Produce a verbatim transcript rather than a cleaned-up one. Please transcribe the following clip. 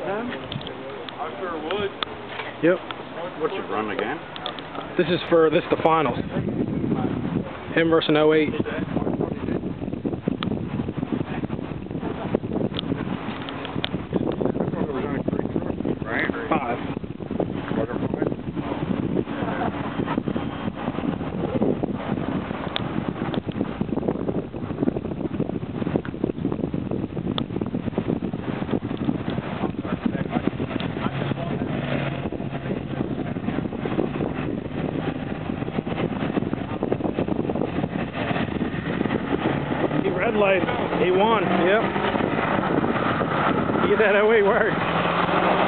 I sure would. Yep. What's your run again? This is for this is the finals. Him versus an oh eight. Right? Five. Red light. He won. Yep. He get that oh eight work.